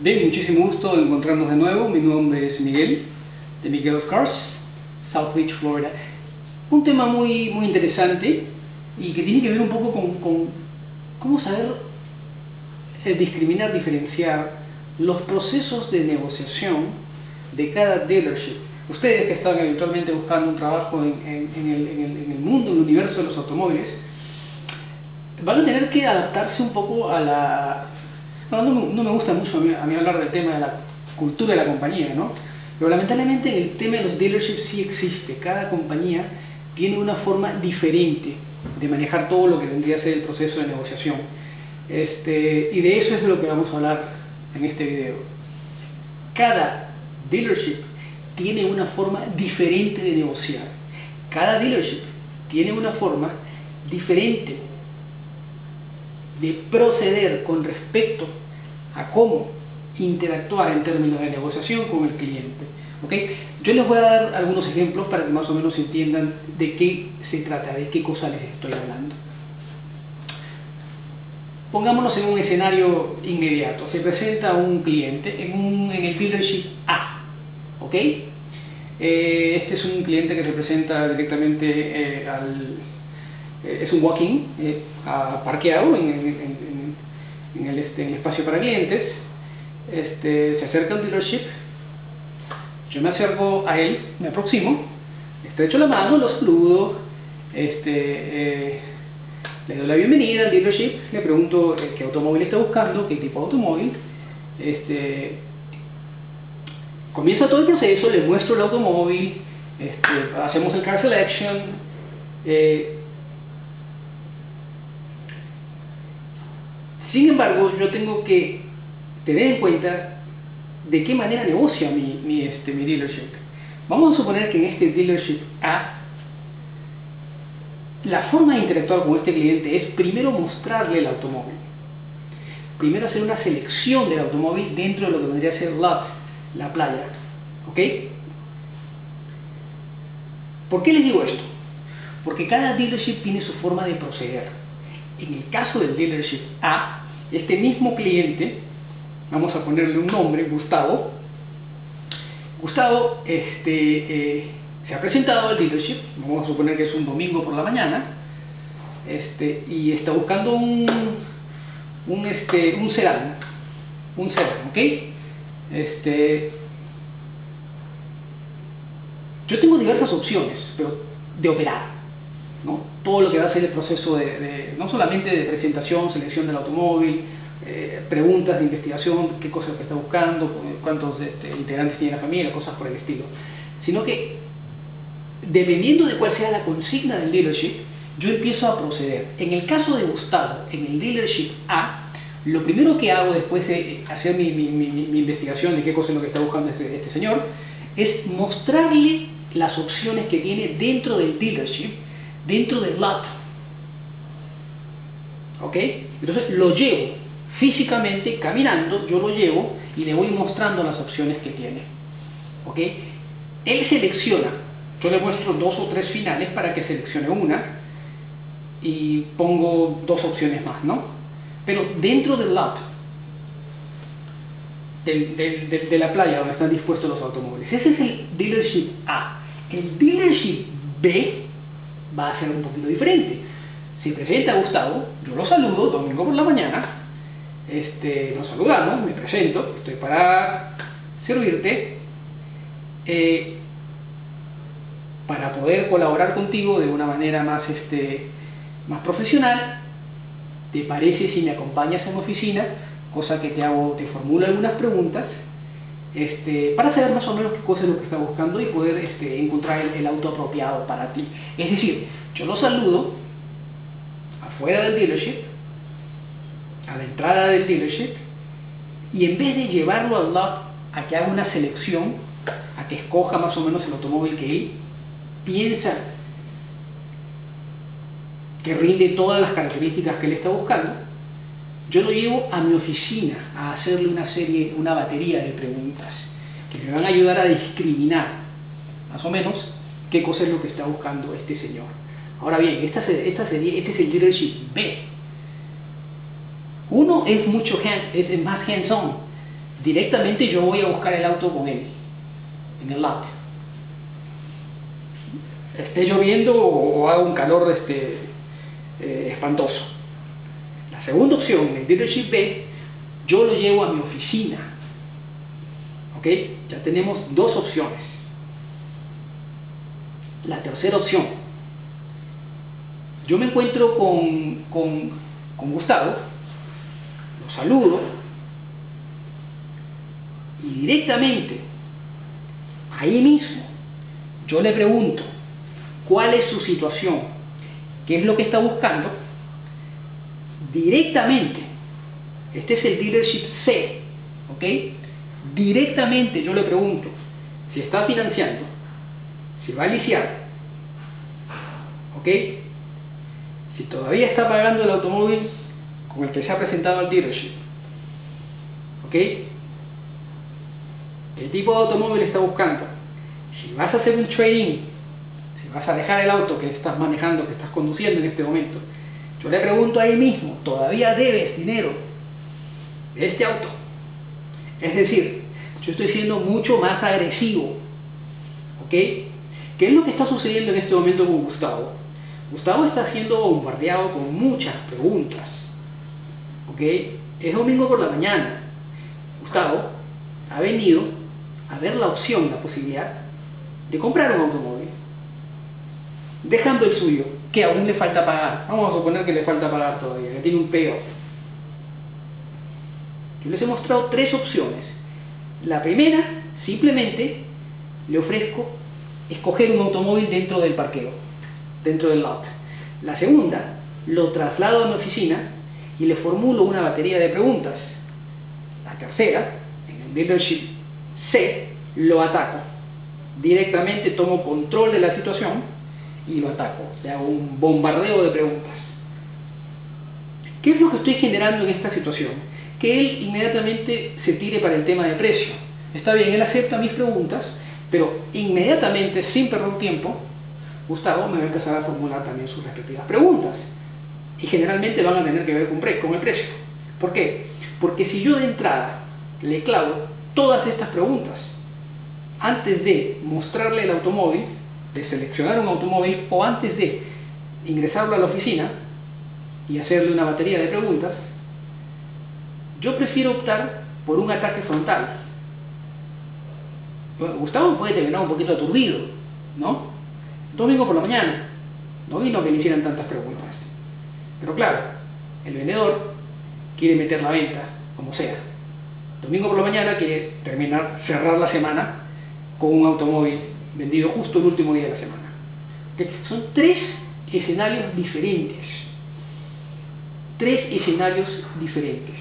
Bien, muchísimo gusto en encontrarnos de nuevo. Mi nombre es Miguel, de Miguel's Cars, South Beach, Florida. Un tema muy interesante y que tiene que ver un poco con cómo saber discriminar, diferenciar los procesos de negociación de cada dealership. Ustedes que están eventualmente buscando un trabajo en el mundo, en el universo de los automóviles, van a tener que adaptarse un poco a la... No me gusta mucho a mí hablar del tema de la cultura de la compañía, ¿no? Pero lamentablemente el tema de los dealerships sí existe. Cada compañía tiene una forma diferente de manejar todo lo que vendría a ser el proceso de negociación. Y de eso es de lo que vamos a hablar en este video. Cada dealership tiene una forma diferente de negociar. Cada dealership tiene una forma diferente de proceder con respecto a cómo interactuar en términos de negociación con el cliente. ¿Okay? Yo les voy a dar algunos ejemplos para que más o menos entiendan de qué se trata, de qué cosa les estoy hablando. Pongámonos en un escenario inmediato. Se presenta un cliente en el dealership A. ¿Ok? Este es un cliente que se presenta directamente es un walk-in parqueado en el espacio para clientes. Se acerca al dealership. Yo me acerco a él, me aproximo, estrecho la mano, lo saludo, le doy la bienvenida al dealership, le pregunto qué automóvil está buscando, qué tipo de automóvil. Comienza todo el proceso, le muestro el automóvil, hacemos el car selection. Sin embargo, yo tengo que tener en cuenta de qué manera negocia mi dealership. Vamos a suponer que en este dealership A, la forma de interactuar con este cliente es primero mostrarle el automóvil. Primero hacer una selección del automóvil dentro de lo que vendría a ser lot, la playa. ¿Ok? ¿Por qué les digo esto? Porque cada dealership tiene su forma de proceder. En el caso del dealership A, este mismo cliente, vamos a ponerle un nombre, Gustavo. Gustavo se ha presentado al dealership, vamos a suponer que es un domingo por la mañana, y está buscando un sedán, ¿ok? Yo tengo diversas opciones, pero de operar, ¿no? Todo lo que va a ser el proceso no solamente de presentación, selección del automóvil, preguntas de investigación, qué cosa es lo que está buscando, cuántos integrantes tiene la familia, cosas por el estilo, sino que dependiendo de cuál sea la consigna del dealership, yo empiezo a proceder. En el caso de Gustavo, en el dealership A, lo primero que hago después de hacer mi investigación de qué cosa es lo que está buscando este señor, es mostrarle las opciones que tiene dentro del dealership, dentro del lot. ¿Ok? Entonces lo llevo físicamente, caminando, yo lo llevo y le voy mostrando las opciones que tiene. ¿Ok? Él selecciona, yo le muestro 2 o 3 finales para que seleccione una y pongo 2 opciones más, ¿no? Pero dentro del lot, de la playa donde están dispuestos los automóviles. Ese es el dealership A. El dealership B va a ser un poquito diferente. Se presenta Gustavo, yo lo saludo, domingo por la mañana, nos saludamos, me presento, estoy para servirte, para poder colaborar contigo de una manera más profesional. ¿Te parece si me acompañas a mi oficina? Cosa que te formulo algunas preguntas para saber más o menos qué cosa es lo que está buscando y poder encontrar el auto apropiado para ti. Es decir, yo lo saludo afuera del dealership, a la entrada del dealership, y en vez de llevarlo al lot a que haga una selección, a que escoja más o menos el automóvil que él piensa que rinde todas las características que él está buscando, yo lo llevo a mi oficina a hacerle una batería de preguntas que me van a ayudar a discriminar más o menos qué cosa es lo que está buscando este señor. Ahora bien, este es el dealership B. Uno es más hands-on, directamente yo voy a buscar el auto con él, en el lot. Esté lloviendo o haga un calor espantoso. La segunda opción, en el dealership B, yo lo llevo a mi oficina. ¿Ok? Ya tenemos dos opciones. La tercera opción, yo me encuentro con Gustavo, lo saludo y directamente, ahí mismo, yo le pregunto cuál es su situación, qué es lo que está buscando. Directamente, este es el dealership C, ¿ok? Directamente yo le pregunto si está financiando, si va a liciar, ¿ok? Si todavía está pagando el automóvil con el que se ha presentado al dealership, ¿ok? ¿Qué tipo de automóvil está buscando? Si vas a hacer un trade-in, si vas a dejar el auto que estás manejando, que estás conduciendo en este momento, yo le pregunto ahí mismo, ¿todavía debes dinero de este auto? Es decir, yo estoy siendo mucho más agresivo, ¿ok? ¿Qué es lo que está sucediendo en este momento con Gustavo? Gustavo está siendo bombardeado con muchas preguntas, ¿ok? Es domingo por la mañana. Gustavo ha venido a ver la opción, la posibilidad de comprar un automóvil, dejando el suyo, que aún le falta pagar. Vamos a suponer que le falta pagar todavía, que tiene un payoff. Yo les he mostrado tres opciones. La primera, simplemente le ofrezco escoger un automóvil dentro del parqueo, dentro del lot. La segunda, lo traslado a mi oficina y le formulo una batería de preguntas. La tercera, en el dealership C, lo ataco. Directamente tomo control de la situación y lo ataco. Le hago un bombardeo de preguntas. ¿Qué es lo que estoy generando en esta situación? Que él inmediatamente se tire para el tema de precio. Está bien, él acepta mis preguntas, pero inmediatamente, sin perder tiempo, Gustavo me va a empezar a formular también sus respectivas preguntas. Y generalmente van a tener que ver con el precio. ¿Por qué? Porque si yo de entrada le clavo todas estas preguntas antes de mostrarle el automóvil, de seleccionar un automóvil o antes de ingresarlo a la oficina y hacerle una batería de preguntas, yo prefiero optar por un ataque frontal. Bueno, Gustavo puede terminar un poquito aturdido, ¿no? Domingo por la mañana, no vino que le hicieran tantas preguntas. Pero claro, el vendedor quiere meter la venta, como sea. Domingo por la mañana quiere cerrar la semana con un automóvil vendido justo el último día de la semana. ¿Okay? Son tres escenarios diferentes. Tres escenarios diferentes.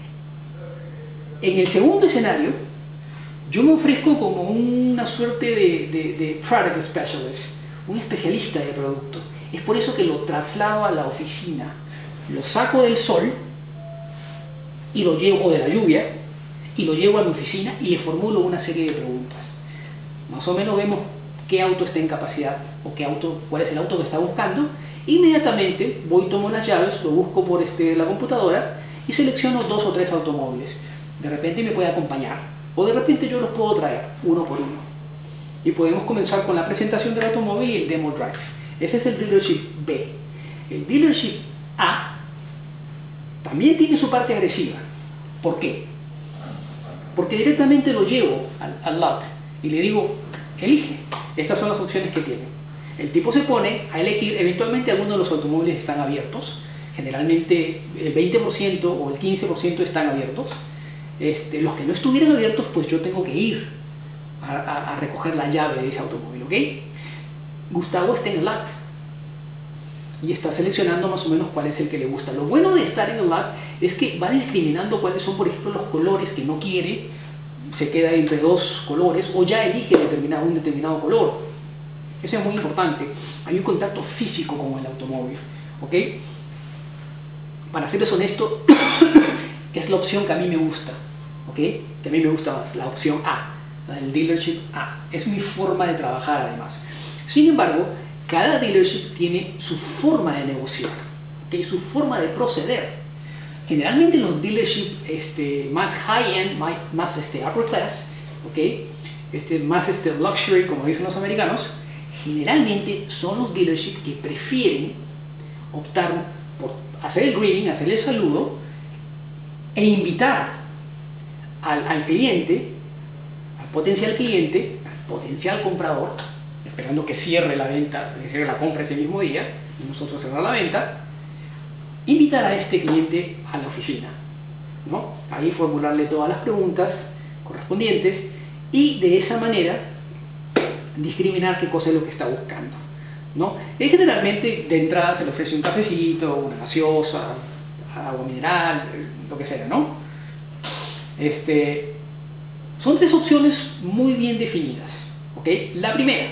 En el segundo escenario, yo me ofrezco como una suerte de product specialist, un especialista de producto. Es por eso que lo traslado a la oficina. Lo saco del sol y lo llevo, o de la lluvia, y lo llevo a mi oficina y le formulo una serie de preguntas. Más o menos vemos qué auto está en capacidad o cuál es el auto que está buscando. Inmediatamente voy, tomo las llaves, lo busco por la computadora y selecciono 2 o 3 automóviles. De repente me puede acompañar o de repente yo los puedo traer uno por uno. Y podemos comenzar con la presentación del automóvil y el demo drive. Ese es el dealership B. El dealership A también tiene su parte agresiva. ¿Por qué? Porque directamente lo llevo al lot y le digo, elige, estas son las opciones que tiene. El tipo se pone a elegir, eventualmente algunos de los automóviles están abiertos, generalmente el 20% o el 15% están abiertos. Los que no estuvieran abiertos, pues yo tengo que ir a recoger la llave de ese automóvil, ¿ok? Gustavo está en el lot y está seleccionando más o menos cuál es el que le gusta. Lo bueno de estar en el lot es que va discriminando cuáles son, por ejemplo, los colores que no quiere, se queda entre 2 colores o ya elige un determinado color. Eso es muy importante. Hay un contacto físico con el automóvil, ¿ok? Para serles honesto, es la opción que a mí me gusta, ¿ok? Que a mí me gusta más, la opción A, el dealership A. Es mi forma de trabajar además. Sin embargo, cada dealership tiene su forma de negociar, ¿okay? Su forma de proceder. Generalmente los dealerships más high-end, más upper class, ¿okay? Más luxury, como dicen los americanos, generalmente son los dealerships que prefieren optar por hacer el greeting, hacer el saludo e invitar al cliente, al potencial cliente, al potencial comprador, esperando que cierre la venta, que cierre la compra ese mismo día y nosotros cerrar la venta, invitar a este cliente a la oficina, ¿no? Ahí formularle todas las preguntas correspondientes y de esa manera discriminar qué cosa es lo que está buscando, ¿no? Y generalmente de entrada se le ofrece un cafecito, una gaseosa, agua mineral, lo que sea, ¿no? Son tres opciones muy bien definidas, ¿ok? La primera,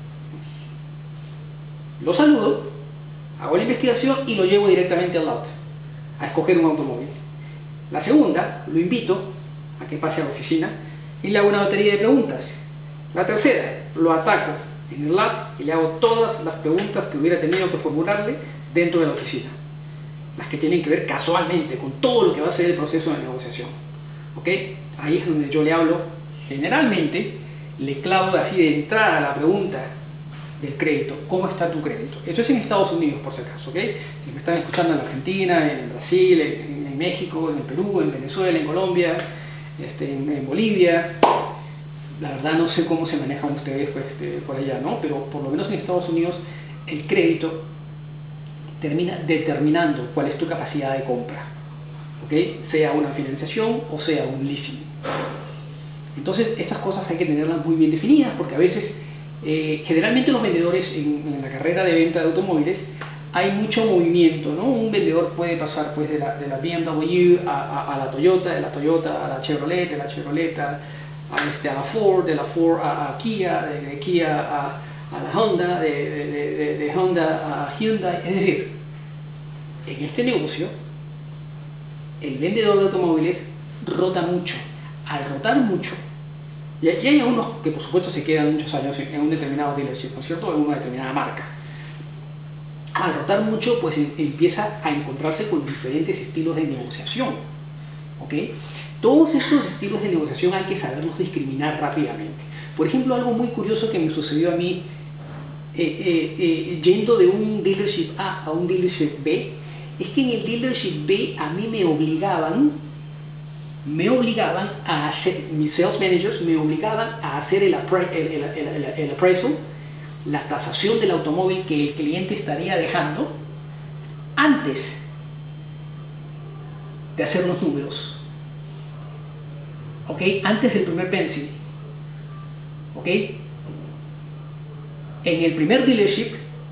lo saludo, hago la investigación y lo llevo directamente al lot, a escoger un automóvil. La segunda, lo invito a que pase a la oficina y le hago una batería de preguntas. La tercera, lo ataco en el lot y le hago todas las preguntas que hubiera tenido que formularle dentro de la oficina. Las que tienen que ver casualmente con todo lo que va a ser el proceso de negociación. ¿Ok? Ahí es donde yo le hablo, generalmente le clavo así de entrada la pregunta del crédito. ¿Cómo está tu crédito? Esto es en Estados Unidos, por si acaso, ¿ok? Si me están escuchando en Argentina, en Brasil, en México, en Perú, en Venezuela, en Colombia, en Bolivia, la verdad no sé cómo se manejan ustedes por allá, ¿no? Pero por lo menos en Estados Unidos el crédito termina determinando cuál es tu capacidad de compra, ¿ok? Sea una financiación o sea un leasing. Entonces estas cosas hay que tenerlas muy bien definidas porque a veces generalmente los vendedores en la carrera de venta de automóviles hay mucho movimiento, ¿no? Un vendedor puede pasar pues de la BMW a la Toyota, de la Toyota a la Chevrolet, de la Chevrolet a la Ford, de la Ford a Kia, de Kia a la Honda, de Honda a Hyundai. Es decir, en este negocio el vendedor de automóviles rota mucho. Al rotar mucho, y hay algunos que por supuesto se quedan muchos años en un determinado dealership, ¿no es cierto?, en una determinada marca. Al rotar mucho, pues empieza a encontrarse con diferentes estilos de negociación, ¿ok? Todos estos estilos de negociación hay que saberlos discriminar rápidamente. Por ejemplo, algo muy curioso que me sucedió a mí yendo de un dealership A a un dealership B, es que en el dealership B a mí me obligaban a hacer, mis sales managers me obligaban a hacer el appraisal, la tasación del automóvil que el cliente estaría dejando antes de hacer los números, ¿ok? Antes del primer pencil, ¿ok? En el primer dealership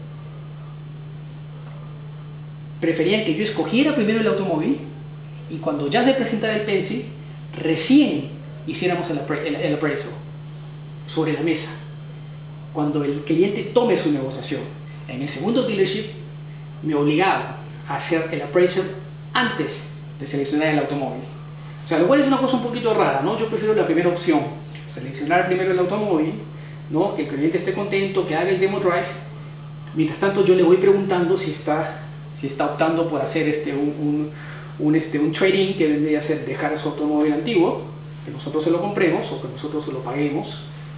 preferían que yo escogiera primero el automóvil y cuando ya se presentara el pencil, recién hiciéramos el appraisal sobre la mesa, cuando el cliente tome su negociación. En el segundo dealership me obligaban a hacer el appraisal antes de seleccionar el automóvil. O sea, lo cual es una cosa un poquito rara, ¿no? Yo prefiero la primera opción, seleccionar primero el automóvil, ¿no? Que el cliente esté contento, que haga el demo drive. Mientras tanto yo le voy preguntando si está optando por hacer un trading, que vendría a ser dejar su automóvil antiguo, que nosotros se lo compremos o que nosotros se lo paguemos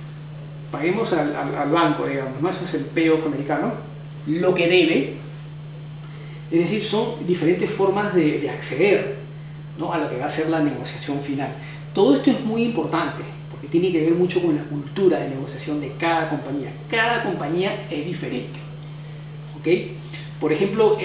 al banco, digamos, ¿no? Eso es el payoff americano, lo que debe. Es decir, son diferentes formas de acceder, ¿no?, a lo que va a ser la negociación final. Todo esto es muy importante porque tiene que ver mucho con la cultura de negociación de cada compañía. Cada compañía es diferente, ¿ok? Por ejemplo,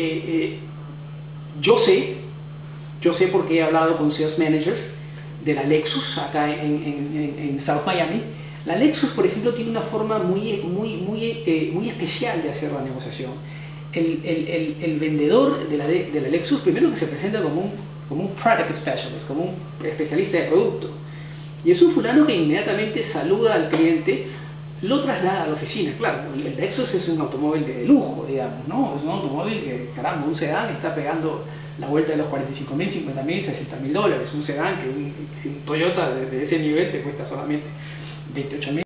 yo sé porque he hablado con sales managers de la Lexus acá en South Miami. La Lexus, por ejemplo, tiene una forma muy especial de hacer la negociación. El vendedor de la Lexus, primero que se presenta como un product specialist, como un especialista de producto. Y es un fulano que inmediatamente saluda al cliente, lo traslada a la oficina. Claro, el Lexus es un automóvil de lujo, digamos, ¿no? Es un automóvil que, caramba, un sedán está pegando la vuelta de los $45.000, $50.000, $60.000. Un sedán que un Toyota de ese nivel te cuesta solamente $28.000.